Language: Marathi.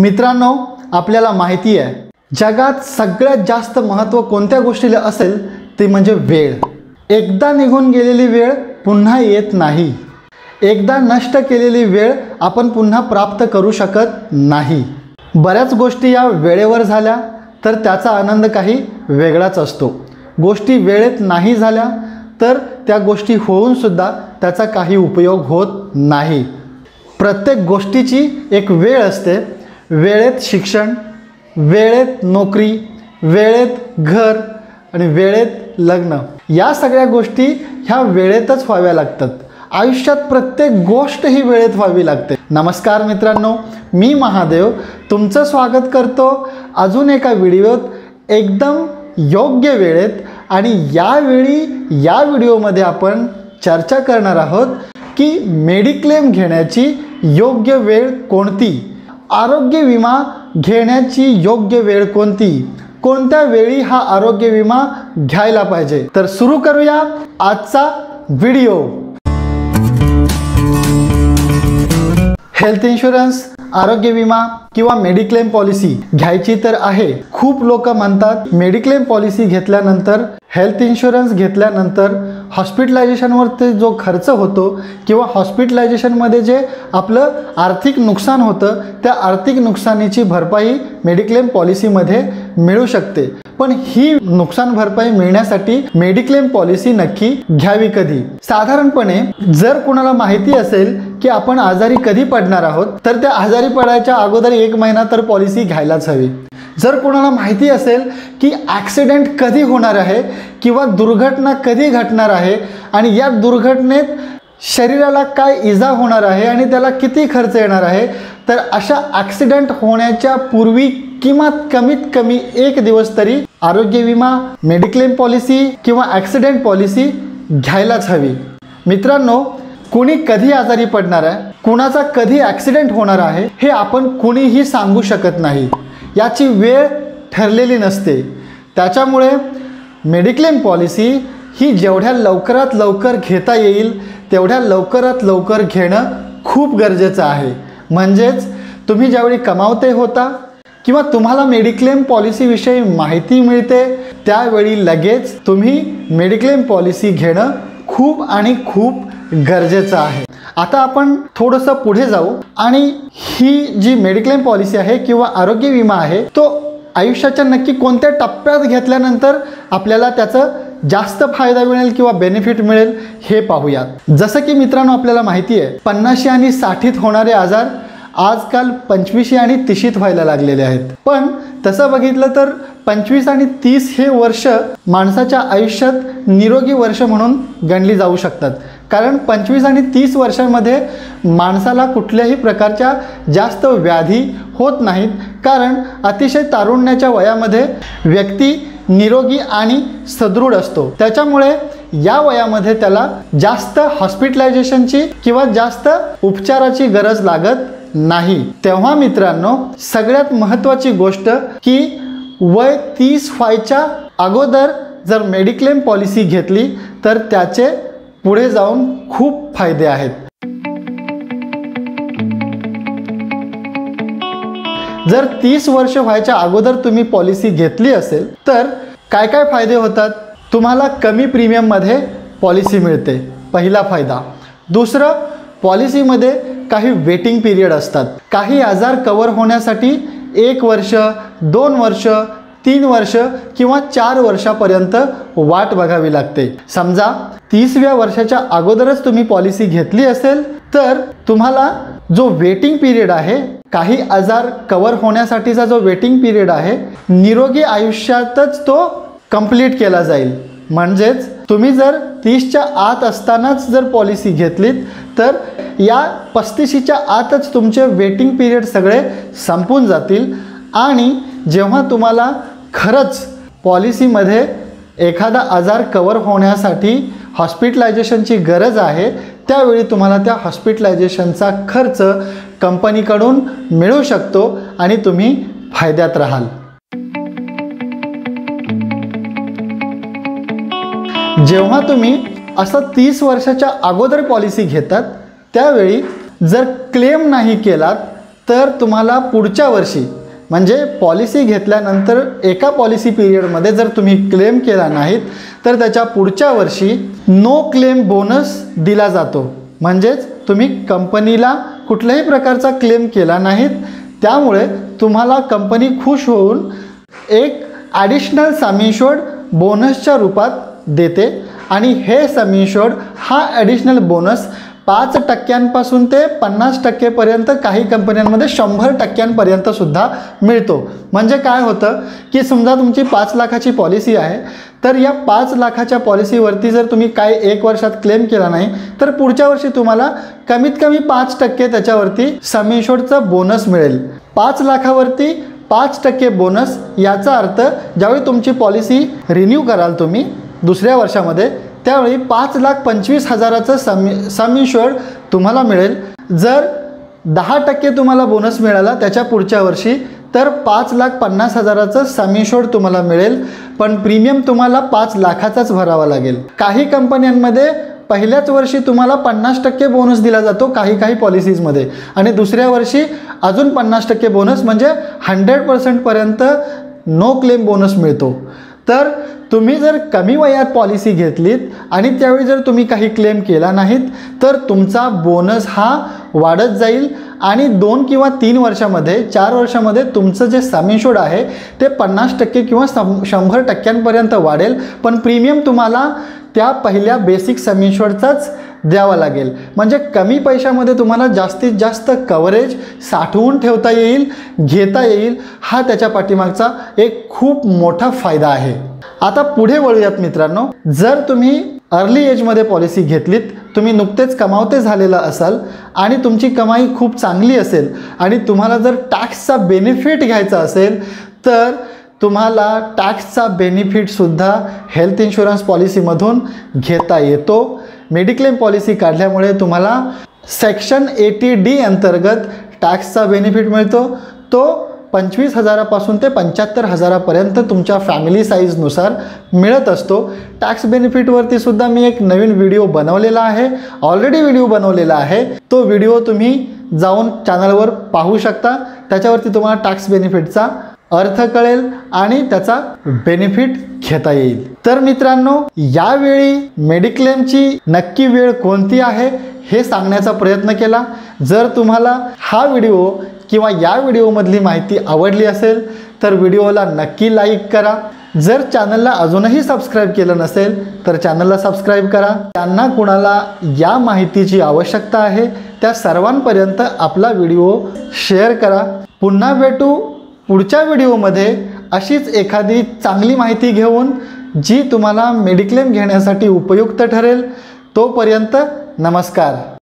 मित्रांनो, आपल्याला माहिती आहे जगात सगळ्यात जास्त महत्त्व कोणत्या गोष्टीला असेल ते म्हणजे वेळ। एकदा निघून गेलेली वेळ पुन्हा येत नाही। एकदा नष्ट केलेली वेळ आपण पुन्हा प्राप्त करू शकत नाही। बऱ्याच गोष्टी या वेळेवर झाल्या तर त्याचा आनंद काही वेगळाच असतो। गोष्टी वेळेत नाही झाल्या तर त्या गोष्टी होऊन सुद्धा त्याचा काही उपयोग होत नाही। प्रत्येक गोष्टीची एक वेळ असते। वेळेत शिक्षण, वेळेत नोकरी, वेळेत घर आणि वेळेत लग्न, या सगळ्या गोष्टी ह्या वेळेतच व्हाव्या लागतात। आयुष्यात प्रत्येक गोष्ट ही वेळेत व्हावी लागते। नमस्कार मित्रांनो, मी महादेव तुमचं स्वागत करतो अजून एका व्हिडिओत एकदम योग्य वेळेत। आणि या व्हिडिओमध्ये आपण चर्चा करणार आहोत की मेडिक्लेम घेण्याची योग्य वेळ कोणती, आरोग्य विमा घेण्याची योग्य वेळ कोणती, कोणत्या वेळी हा आरोग्य विमा घ्यायला पाहिजे। तर सुरू करूया आजचा व्हिडिओ। हेल्थ इन्शुरन्स, आरोग्य विमा किंवा मेडिक्लेम पॉलिसी घ्यायची तर आहे। खूप लोक म्हणतात मेडिक्लेम पॉलिसी घेतल्यानंतर, हेल्थ इन्शुरन्स घेतल्यानंतर हॉस्पिटलायझेशनवरती जो खर्च होतो किंवा हॉस्पिटलायझेशनमध्ये जे आपलं आर्थिक नुकसान होतं त्या आर्थिक नुकसानीची भरपाई मेडिक्लेम पॉलिसीमध्ये मिळू शकते। पण ही नुकसान भरपाई मिळण्यासाठी मेडिक्लेम पॉलिसी नक्की घ्यावी कधी? साधारणपणे जर कोणाला माहिती असेल की आपण आजारी कधी पडणार आहोत तर त्या आजारी पडायच्या अगोदर 1 महिना तर पॉलिसी घ्यायलाच हवी। जर कोणाला माहिती असेल की ॲक्सिडेंट कधी होणार आहे किंवा दुर्घटना कधी घडणार आहे आणि या दुर्घटनेत शरीराला काय इजा होणार आहे आणि त्याला किती खर्च येणार आहे, तर अशा ॲक्सिडेंट होण्याच्या पूर्वी कमीत कमी 1 दिवस तरी आरोग्य विमा, मेडिक्लेम पॉलिसी किंवा ॲक्सिडेंट पॉलिसी घ्यायलाच हवी। मित्रांनो, कोणी कधी आजारी पडणार आहे, कुणाचा कधी ॲक्सिडेंट होणार आहे हे आपण कोणीही सांगू शकत नाही। याची वेळ ठरलेली नसते। त्याच्यामुळे मेडिक्लेम पॉलिसी ही जेवढ्या लवकरात लवकर घेता येईल तेवढ्या लवकरात लवकर घेणं खूप गरजेचं आहे। म्हणजेच तुम्ही ज्यावेळी कमावते होता किंवा तुम्हाला मेडिक्लेम पॉलिसीविषयी माहिती मिळते त्यावेळी लगेच तुम्ही मेडिक्लेम पॉलिसी घेणं खूप गरजेचं आहे। आता आपण थोडंसं पुढे जाऊ आणि ही जी मेडिक्लेम पॉलिसी आहे किंवा आरोग्य विमा आहे तो आयुष्याच्या नक्की कोणत्या टप्प्यात घेतल्यानंतर आपल्याला त्याचं जास्त फायदा मिळेल किंवा बेनिफिट मिळेल हे पाहूयात। जसं की मित्रांनो, आपल्याला माहिती आहे 50 आणि 60 होणारे आजार आजकाल 25 आणि 30 व्हायला लागलेले आहेत। पण तसं बघितलं तर 25 आणि 30 हे वर्ष माणसाच्या आयुष्यात निरोगी वर्ष म्हणून गणली जाऊ शकतात। कारण 25 आणि 30 वर्षांमध्ये माणसाला कुठल्याही प्रकारच्या जास्त व्याधी होत नाहीत। कारण अतिशय तारुण्याच्या वयामध्ये व्यक्ती निरोगी आणि सदृढ असतो। त्याच्यामुळे या वयामध्ये त्याला जास्त हॉस्पिटलायझेशनची किंवा जास्त उपचाराची गरज लागत नाही। तेव्हा मित्रांनो, सगळ्यात महत्त्वाची गोष्ट की वय 30 व्हायच्या अगोदर जर मेडिक्लेम पॉलिसी घेतली तर त्याचे पुढे जाऊन खूप फायदे आहेत। जर 30 वर्ष व्हायच्या अगोदर तुम्ही पॉलिसी घेतली असेल तर काय काय फायदे होतात? तुम्हाला कमी प्रीमियममध्ये पॉलिसी मिळते, पहिला फायदा। दुसरं, पॉलिसीमध्ये काही वेटिंग पिरियड असतात। काही आजार कव्हर होण्यासाठी 1 वर्ष, 2 वर्ष, 3 वर्ष किंवा 4 वर्षापर्यंत वाट बघावी लागते। समजा 30व्या वर्षाच्या अगोदरच तुम्ही पॉलिसी घेतली असेल तर तुम्हाला जो वेटिंग पिरियड आहे, काही आजार कव्हर होण्यासाठीचा जो वेटिंग पिरियड आहे, निरोगी आयुष्यातच तो कंप्लीट केला जाईल। म्हणजेच तुम्ही जर 30च्या आत असतानाच जर पॉलिसी घेतलीत तर या 35च्या आतच तुमचे वेटिंग पिरियड सगळे संपून जातील। आणि जेव्हा तुम्हाला खरंच पॉलिसीमध्ये एखादा आजार कव्हर होण्यासाठी हॉस्पिटलायझेशनची गरज आहे त्यावेळी तुम्हाला त्या हॉस्पिटलायझेशनचा खर्च कंपनीकडून मिळू शकतो आणि तुम्ही फायद्यात राहाल। जेव्हा तुम्ही असं 30 वर्षाच्या अगोदर पॉलिसी घेतात त्यावेळी जर क्लेम नाही केलात तर तुम्हाला पुढच्या वर्षी म्हणजे पॉलिसी घेतल्यानंतर एका पॉलिसी पिरियडमध्ये जर तुम्ही क्लेम केला नाहीत तर त्याच्या पुढच्या वर्षी नो क्लेम बोनस दिला जातो. म्हणजेच तुम्ही कंपनीला कुठल्याही प्रकारचा क्लेम केला नाहीत, त्यामुळे तुम्हाला कंपनी खुश होऊन एक ॲडिशनल सम इन्शुर्ड बोनसच्या रूपात देते. आणि हे सम इन्शुर्ड हा ॲडिशनल बोनस 5% ते 50% काही कंपन्यांमध्ये 100% सुद्धा मिळतो. म्हणजे काय होतं की समजा तुमची 5 लाखाची पॉलिसी आहे, तर या 5 लाखाच्या पॉलिसीवरती जर तुम्ही काय 1 वर्षात क्लेम केला नाही तर पुढच्या वर्षी तुम्हाला कमीत कमी 5% त्याच्यावरती सम इन्शुर्डचा बोनस मिळेल. 5 लाखावरती 5% बोनस, याचा अर्थ ज्यावेळी तुमची पॉलिसी रिन्यू कराल तुम्ही दुसऱ्या वर्षामध्ये, त्यावेळी 5,25,000चं सम इन्शुर्ड तुम्हाला मिळेल. जर 10% तुम्हाला बोनस मिळाला त्याच्या पुढच्या वर्षी तर 5,50,000चं सम इन्शुर्ड तुम्हाला मिळेल, पण प्रीमियम तुम्हाला 5 लाखाचाच भरावा लागेल. काही कंपन्यांमध्ये पहिल्याच वर्षी तुम्हाला 50% बोनस दिला जातो काही पॉलिसीजमध्ये, आणि दुसऱ्या वर्षी अजून 50% बोनस, म्हणजे 100% पर्यंत नो क्लेम बोनस मिळतो. तर तुम्ही जर कमी वयात पॉलिसी घेतलीत आणि त्यावेळी जर तुम्ही काही क्लेम केला नाहीत तर तुमचा बोनस हा वाढत जाईल आणि 2 किंवा 3 वर्षामध्ये 4 वर्षामध्ये तुमचं जे सम इन्शुर्ड आहे ते 50% किंवा 100% वाढेल, पण प्रीमियम तुम्हाला त्या पहिल्या बेसिक सम इन्शुर्डचाच द्यावा लागेल. म्हणजे कमी पैशामध्ये तुम्हाला जास्तीत जास्त कव्हरेज साठवून ठेवता येईल, घेता येईल. हा त्याच्या पाठीमागचा एक खूप मोठा फायदा आहे. आता पुढे वळूयात मित्रांनो. जर तुम्ही अर्ली एजमध्ये पॉलिसी घेतलीत, तुम्ही नुकतेच कमावते झालेला असाल आणि तुमची कमाई खूप चांगली असेल आणि तुम्हाला जर टॅक्सचा बेनिफिट घ्यायचा असेल तर तुम्हाला टॅक्सचा बेनिफिटसुद्धा हेल्थ इन्शुरन्स पॉलिसीमधून घेता येतो. मेडिक्लेम पॉलिसी काढल्यामुळे तुम्हाला सेक्शन 80D अंतर्गत टॅक्सचा बेनिफिट मिळतो. तो 25,000पासून ते 75,000पर्यंत तुमच्या फॅमिली साईजनुसार मिळत असतो. टॅक्स बेनिफिटवरती सुद्धा मी एक नवीन व्हिडिओ बनवलेला आहे, ऑलरेडी व्हिडिओ बनवलेला आहे. तो व्हिडिओ तुम्ही जाऊन चॅनलवर पाहू शकता. त्याच्यावरती तुम्हाला टॅक्स बेनिफिटचा अर्थ कळेल आणि त्याचा बेनिफिट घेता येईल. तर मित्रांनो, यावेळी मेडिक्लेमची नक्की वेळ कोणती आहे हे सांगण्याचा प्रयत्न केला. जर तुम्हाला हा व्हिडिओ किंवा या व्हिडिओमधली माहिती आवडली असेल तर व्हिडिओला नक्की लाईक करा. जर चॅनलला अजूनही सबस्क्राईब केलं नसेल तर चॅनलला सबस्क्राईब करा. त्यांना कुणाला या माहितीची आवश्यकता आहे त्या सर्वांपर्यंत आपला व्हिडिओ शेअर करा. पुन्हा भेटू पुढच्या व्हिडिओमध्ये अशीच एखादी चांगली माहिती घेऊन जी तुम्हाला मेडिक्लेम घेण्यासाठी उपयुक्त ठरेल. तोपर्यंत नमस्कार.